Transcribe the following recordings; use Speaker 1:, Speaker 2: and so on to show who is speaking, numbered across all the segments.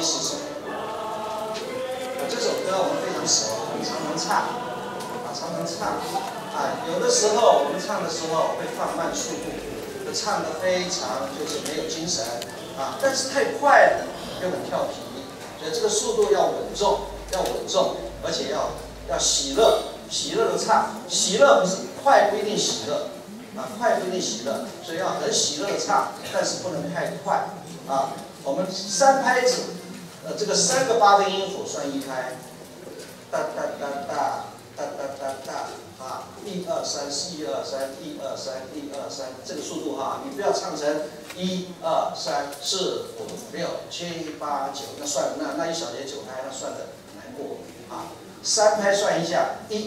Speaker 1: 是什么？这首歌我们非常熟，我们常常唱，常常唱。有的时候我们唱的时候会放慢速度，唱得非常就是没有精神但是太快了又很调皮，所以这个速度要稳重，而且要喜乐的唱，喜乐不是快不一定喜乐快不一定喜乐，所以要很喜乐的唱，但是不能太快我们3拍子，这个3个8分音符算1拍，哒哒哒哒哒哒哒哒1 2 3 4 1 2 3 1 2 3 1 2 3，这个速度你不要唱成1 2 3 4 5 6 7 8 9，那算那一小节9拍，那算的难过3拍算一下，1 2 3 2 2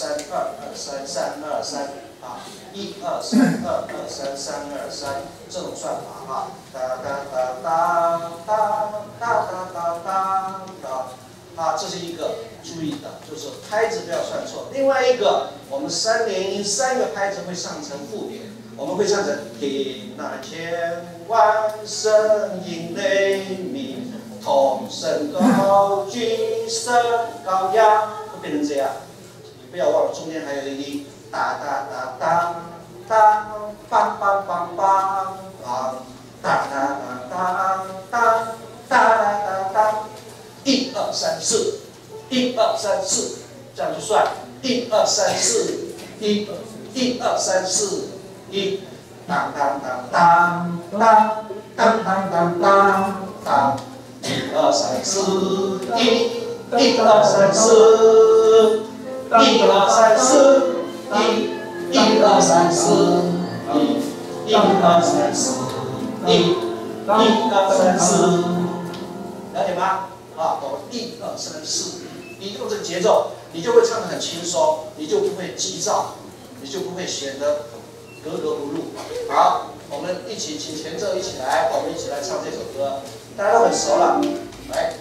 Speaker 1: 3 3 2 3。1 2 3 2 2 3 3 2 3，这种算法哒哒哒哒哒哒哒哒这是一个注意的，就是拍子不要算错。另外一个，我们3连音3个拍子会上成附点，我们会唱成听那千万声音雷鸣，同声高举，声高扬，会变成这样。你不要忘了中间还有一个音。哒哒哒哒哒，梆梆梆梆梆，哒哒哒哒哒哒哒哒，1 2 3 4，1 2 3 4，这样就算1 2 3 4 1 1 2 3 4 1，当当当当当当当当当当，1 2 3 4 1 1 2 3 4 1 2 3 4。1 2 3 4 1 1 2 3 4 1 1 2 3 4，了解吗？我们1 2 3 4，你用这个节奏，你就会唱得很轻松，你就不会急躁，你就不会显得格格不入。好，我们一起请前奏一起来，我们一起来唱这首歌，大家都很熟了。来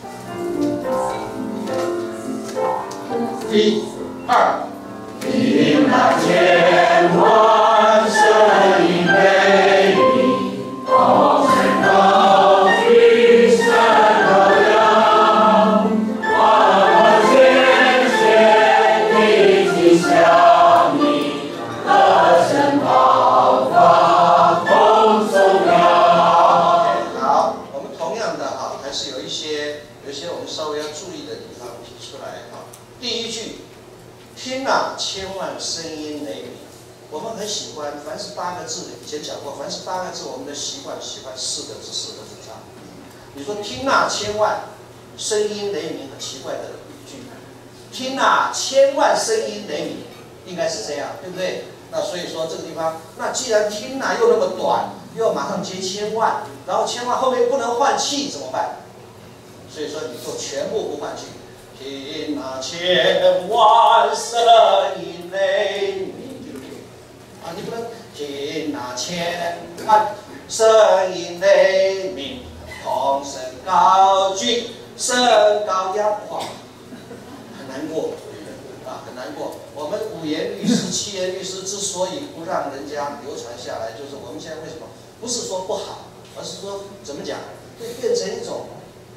Speaker 1: ，1 2。听那千万声音雷鸣，同声高举，声高扬，万千千一起响应，歌声爆发同颂扬。好，我们同样的还是有一些我们稍微要注意的地方提出来第一句。听千万声音雷鸣，我们很喜欢，凡是8个字，以前讲过，凡是8个字，我们的习惯4个字唱。你说听千万声音雷鸣，很奇怪的语句。听千万声音雷鸣，应该是这样，对不对？那所以说这个地方，那既然听又那么短，又要马上接千万，然后千万后面不能换气怎么办？所以说你就全部不换气。听千万声音雷鸣，你不能听千万声音雷鸣，同声高举，声高扬，很难过很难过。我们5言律诗、7言律诗之所以不让人家流传下来，就是我们现在为什么不是说不好，而是说怎么讲，会变成一种。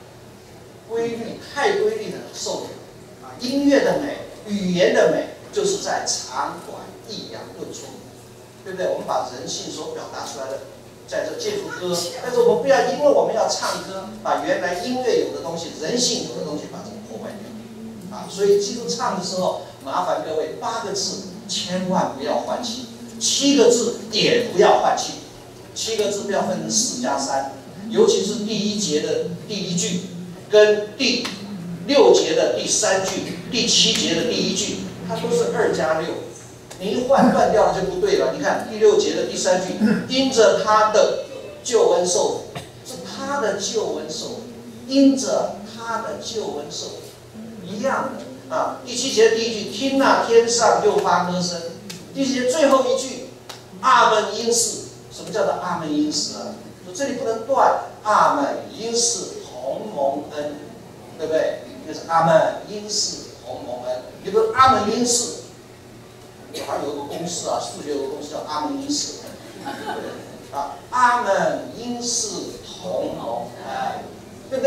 Speaker 1: 太规律的授予音乐的美、语言的美，就是在长短、抑扬顿挫，对不对？我们把人性所表达出来的，在这借助歌，但是我们不要因为我们要唱歌，把原来音乐有的东西、人性有的东西把它破坏掉所以记住唱的时候，麻烦各位8个字千万不要换气，7个字也不要换气，7个字不要分成4加3，尤其是第1节的第1句。跟第6节的第3句、第7节的第1句，它都是2加6，你一换断掉了就不对了。你看第6节的第3句，因着他的救恩受苦，是他的救恩受苦，因着他的救恩受苦，一样的第7节的第1句，听天上又发歌声。第7节最后一句，阿们因是，什么叫做阿们因是说这里不能断，阿们因是。同蒙恩，对不对？就是阿们因是同蒙恩。你比如阿们因是，还有一个公式数学有个公式叫阿们因是，阿们因是同蒙恩，对不对？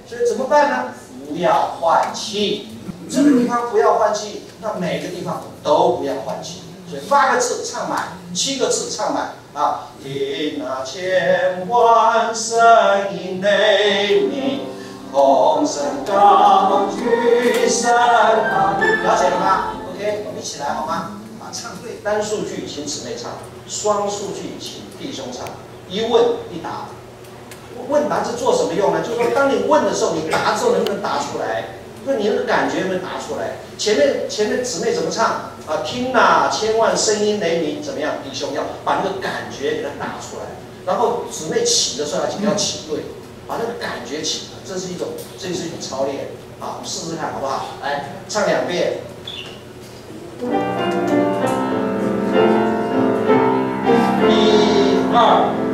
Speaker 1: 所以怎么办呢？不要换气，这个地方不要换气，那每个地方都不要换气。所以8个字唱满，7个字唱满啊！听那千万声音雷鸣，空声高举声啊！了解了吗 ？OK， 我们一起来好吗？啊，唱对，单数句请姊妹唱，双数句请弟兄唱，一问一答。问答是做什么用呢？就是说，当你问的时候，你答之后能不能答出来？就你那个感觉有没有答出来？前面姊妹怎么唱啊？听呐，千万声音雷鸣，怎么样？弟兄要把那个感觉给它打出来，然后姊妹起的时候要起对，把那个感觉起，这是一种操练啊！我们试试看好不好？来，唱2遍。1、2。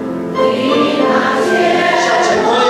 Speaker 1: 向前推。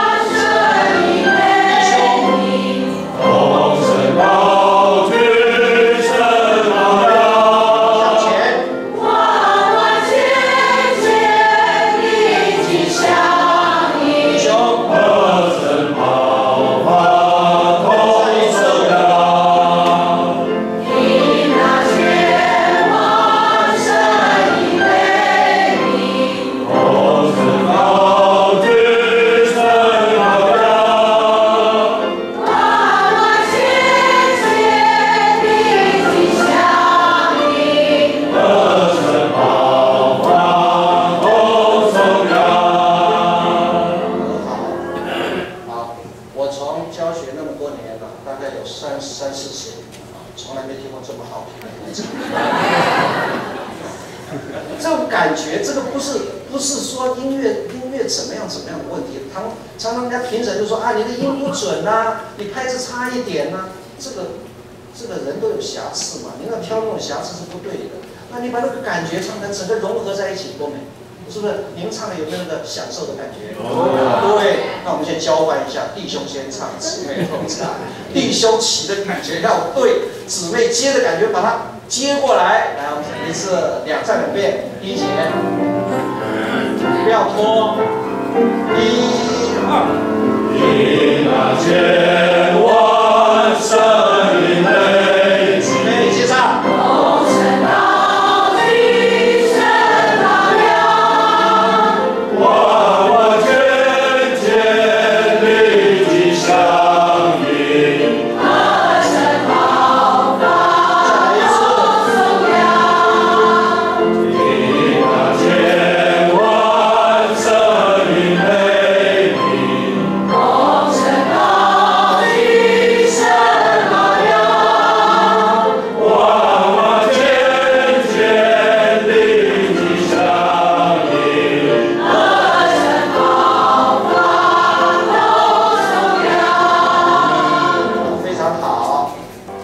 Speaker 1: 常常人家评审就说啊，你的音不准啊，你拍子差一点啊，这个人都有瑕疵嘛，你要挑那种瑕疵是不对的。那你把那个感觉唱成整个融合在一起多美，是不是？你们唱的有没有那个享受的感觉？对，那我们先交换一下，弟兄先唱，姊妹后唱。弟兄起的感觉要对，姊妹接的感觉把它接过来。来，我们一次唱2遍，第一节，不要拖。1、2，听那千万声音雷鸣，姊妹接唱。空声高举声浩亮，万万千千里的声音，歌声浩放颂扬，听那千万声音雷鸣，空声高举声浩亮，万万千千里的声音，歌声浩放颂扬。非常好。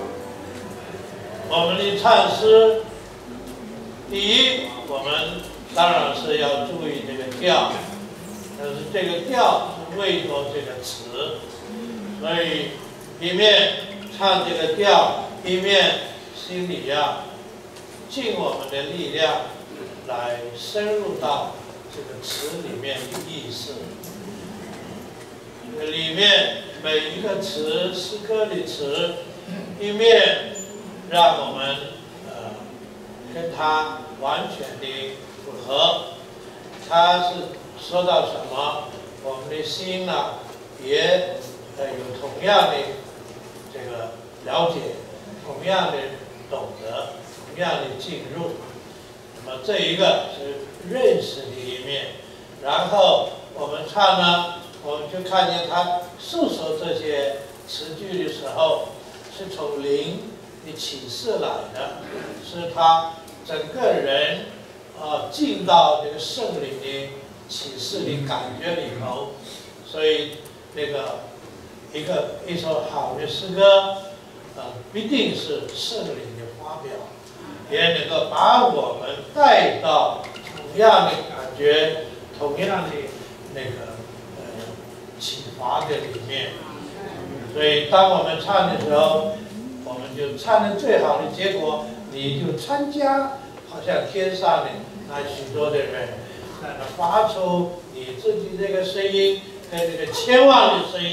Speaker 2: 我们的唱诗，第一，我们当然是要注意这个调，但是这个调是为着这个词，所以一面唱这个调，一面心里要尽我们的力量来深入到这个词里面的意思。里面每一个词，诗歌的词，一面让我们跟它完全的符合。它是说到什么，我们的心呢也有同样的这个了解，同样的懂得，同样的进入。那么这一个是认识的一面，然后我们唱呢，我们就看见他诉说这些词句的时候，是从灵的启示来的，是他整个人进到这个圣灵的启示的感觉里头，所以那个一首好的诗歌，必定是圣灵的发表，也能够把我们带到同样的感觉，同样的那个启发的里面。所以当我们唱的时候，我们就唱的最好的结果，你就参加，好像天上的那许多的人在那发出你自己这个声音跟这个千万的声音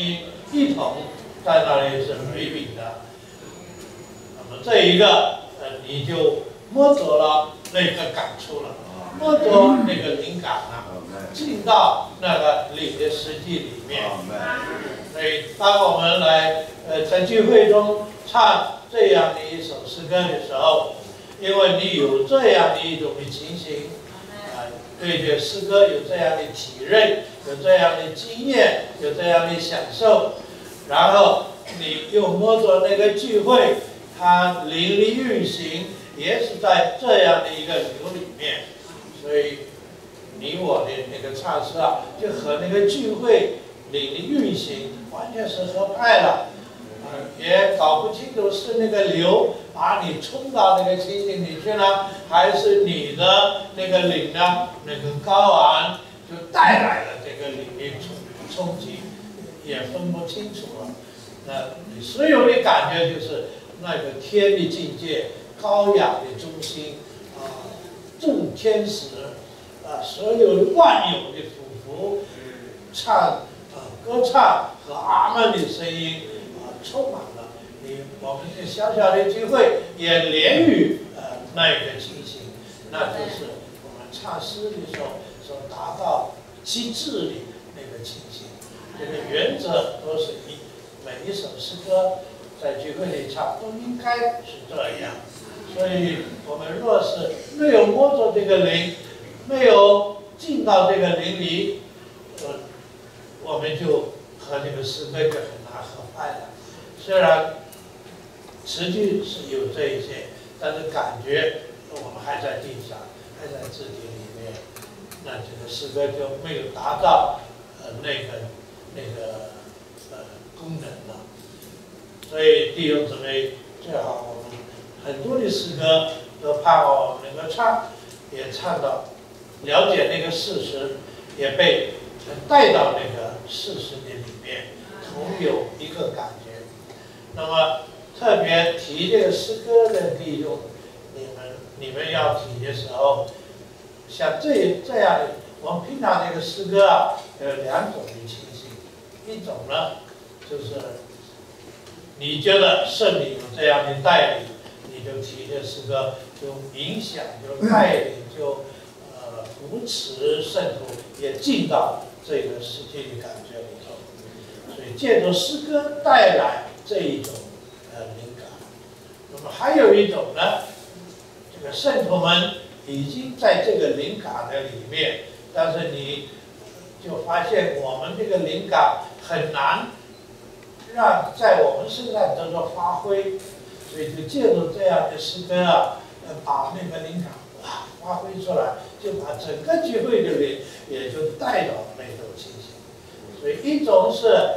Speaker 2: 一同在那里是回饼的。那么这一个，你就摸着了那个感触了，摸着那个灵感了，进到那个你的实际里面。所以，当我们来在聚会中唱这样的一首诗歌的时候，因为你有这样的一种的情形，对这诗歌有这样的体认，有这样的经验，有这样的享受，然后你又摸着那个聚会，它灵力运行，也是在这样的一个流里面，所以你我的那个唱诗啊，就和那个聚会灵力运行完全是合拍了。也搞不清楚是那个流把你冲到那个情形里去呢，还是你的那个灵呢，那个高昂就带来了这个灵力冲击，也分不清楚了。那你所有的感觉就是那个天的境界，高雅的中心众天使所有的万有的俯伏，唱歌唱和阿门的声音。充满了我们这小小的聚会也连于那个情形，那就是我们唱诗的时候所达到极致的那个情形。这个原则都是每一首诗歌在聚会里唱都应该是这样。所以我们若是没有摸着这个灵，没有进到这个灵里，我们就和这个诗歌就很难合拍了。虽然词句是有这一些，但是感觉我们还在地上，还在字典里面，那这个诗歌就没有达到那个功能了。所以弟兄姊妹，最好我们很多的诗歌都盼望我们能够唱，也唱到了解那个事实，也被带到那个事实的里面，同有一个感觉。那么特别提这个诗歌的弟兄，你们要提的时候，像这样的，我们平常这个诗歌啊，有两种的情形，一种呢，就是你觉得圣灵有这样的带领，你就提这诗歌，就影响，就带领，就扶持圣徒也进到这个实际的感觉里头，所以借着诗歌带来这一种灵感。那么还有一种呢，这个圣徒们已经在这个灵感的里面，但是你就发现我们这个灵感很难让在我们身上得到发挥，所以就借助这样的诗歌啊，把那个灵感发挥出来，就把整个聚会的灵也就带到那种情形。所以一种是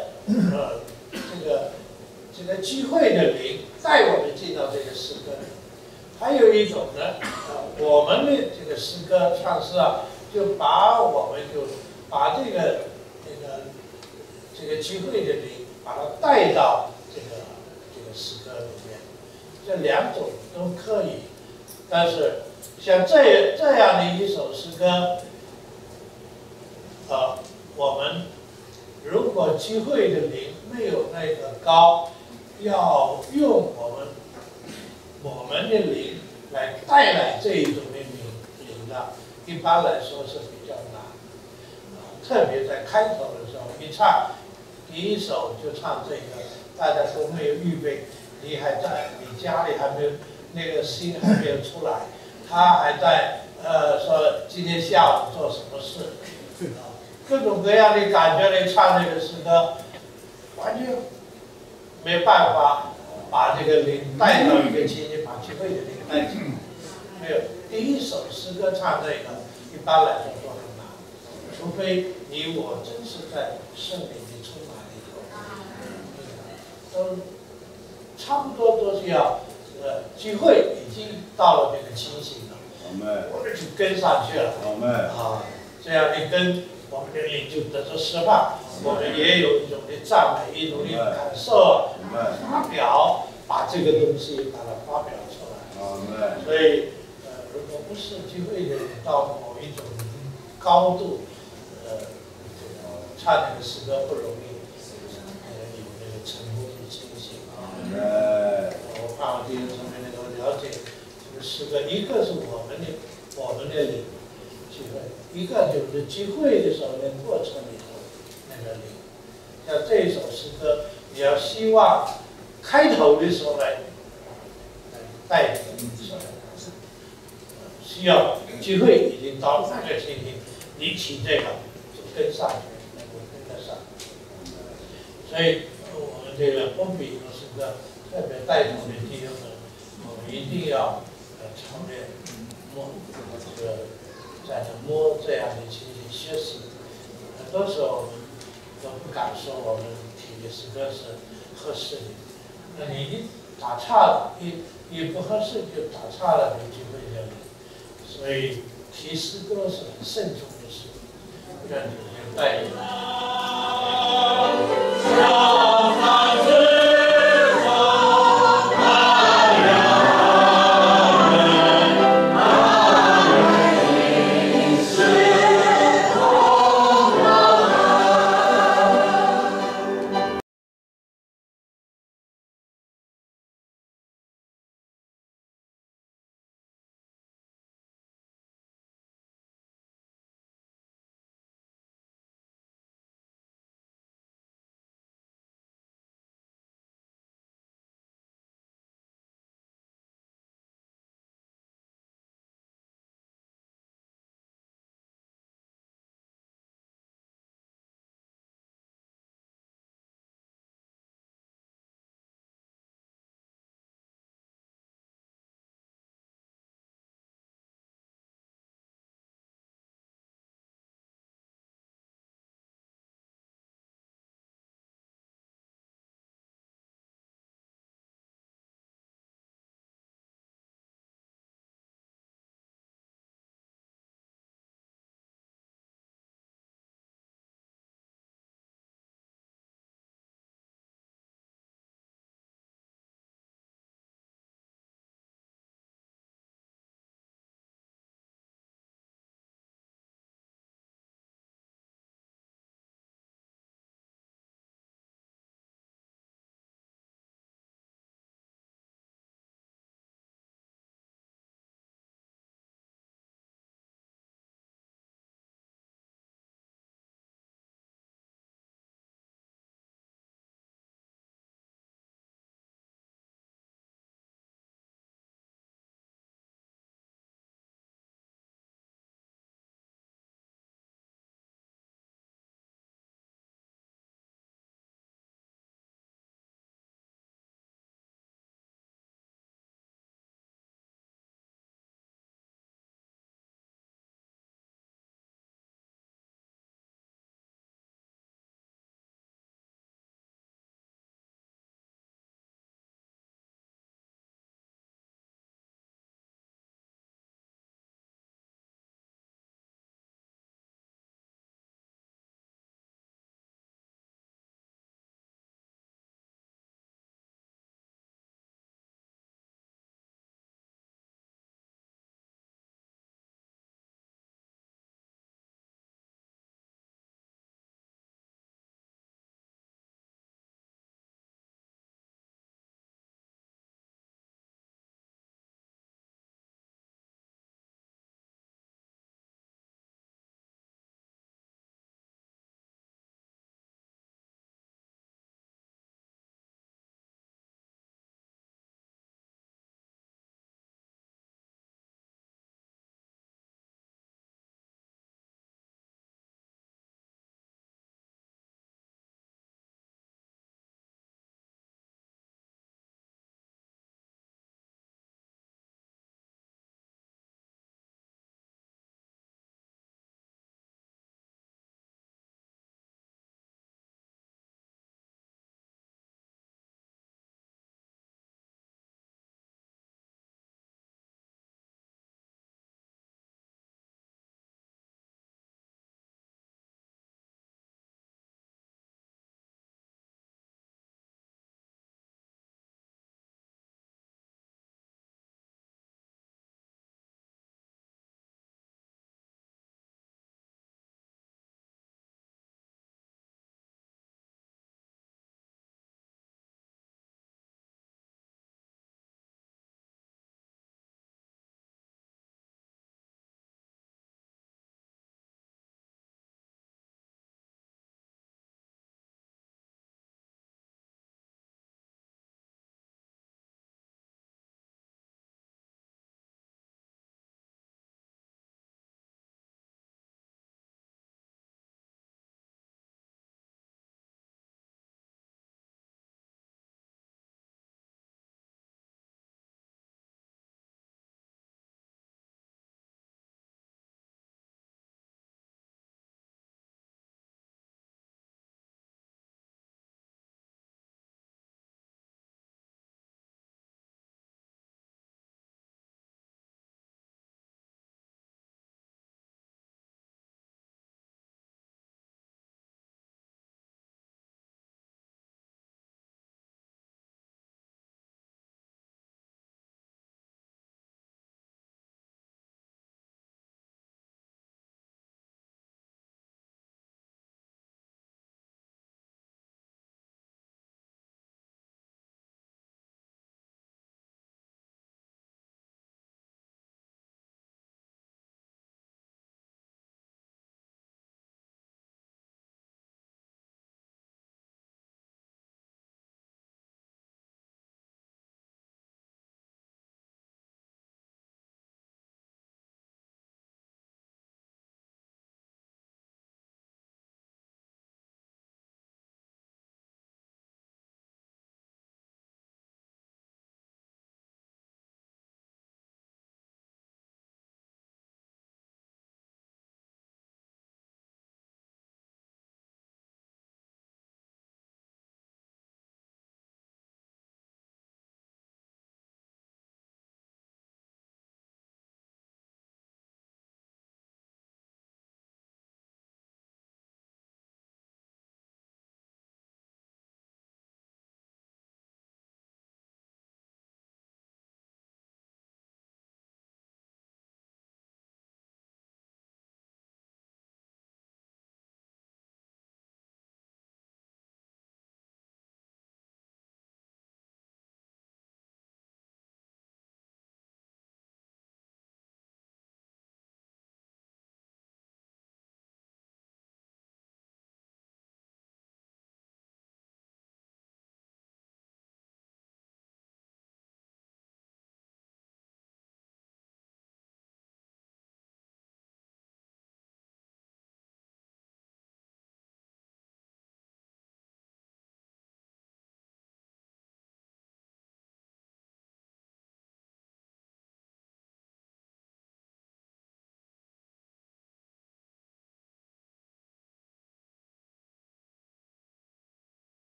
Speaker 2: 这个聚会的灵带我们进到这个诗歌里，还有一种呢，我们的这个诗歌唱诗啊，就把这个聚会的灵，把它带到这个诗歌里面，这两种都可以。但是像这样的一首诗歌，我们如果聚会的灵没有那个高，要用我们的灵来带来这一种的灵呢，一般来说是比较难。特别在开头的时候一唱，第一首就唱这个，大家都没有预备，你还在，你家里还没有那个心还没有出来，他还在说今天下午做什么事，各种各样的感觉来唱这个诗歌，完全没有办法把这个灵带到一个情景，把聚会的灵带进来。没有，第一首诗歌唱这个，一般来说都很难，除非你我真是在圣灵的充满里头，都差不多都是要聚会已经到了这个情形了，我们就跟上去了。这样一跟，我们的灵就得到释放，我们也有一种的赞美，一种的感受，发表，把这个东西把它发表出来。所以，如果不是聚会的到某一种高度，唱这个诗歌不容易，你歌，一个是我们的机会，一个就是机会的时候的过程里头那个灵。像这一首诗歌，你要希望开头的时候来带领出来，需要机会已经到那个情形，你起这个就跟上去，能够跟得上。所以我们这个封闭诗歌特别带头的弟兄们，我们一定要常练摸这个，在这摸这样的情形学习。很多时候我们都不敢说我们体的诗歌是合适的，那你一打岔了，一不合适就打岔了，有机会就有。所以提诗歌是很慎重的事，愿主带领。